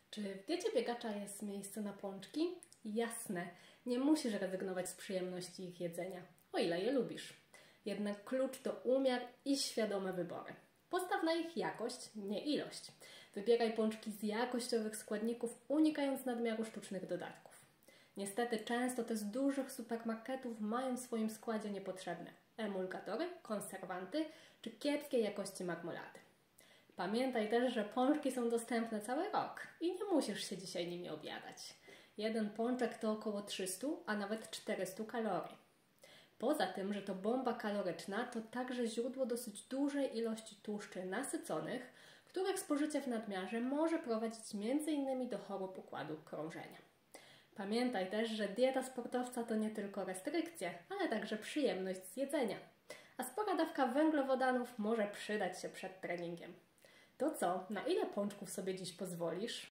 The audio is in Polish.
Czy w diecie biegacza jest miejsce na pączki? Jasne, nie musisz rezygnować z przyjemności ich jedzenia, o ile je lubisz. Jednak klucz to umiar i świadome wybory. Postaw na ich jakość, nie ilość. Wybieraj pączki z jakościowych składników, unikając nadmiaru sztucznych dodatków. Niestety często te z dużych supermarketów mają w swoim składzie niepotrzebne emulgatory, konserwanty czy kiepskiej jakości marmolady. Pamiętaj też, że pączki są dostępne cały rok i nie musisz się dzisiaj nimi obiadać. Jeden pączek to około 300, a nawet 400 kalorii. Poza tym, że to bomba kaloryczna, to także źródło dosyć dużej ilości tłuszczy nasyconych, których spożycie w nadmiarze może prowadzić m.in. do chorób układu krążenia. Pamiętaj też, że dieta sportowca to nie tylko restrykcje, ale także przyjemność z jedzenia. A spora dawka węglowodanów może przydać się przed treningiem. To co, na ile pączków sobie dziś pozwolisz?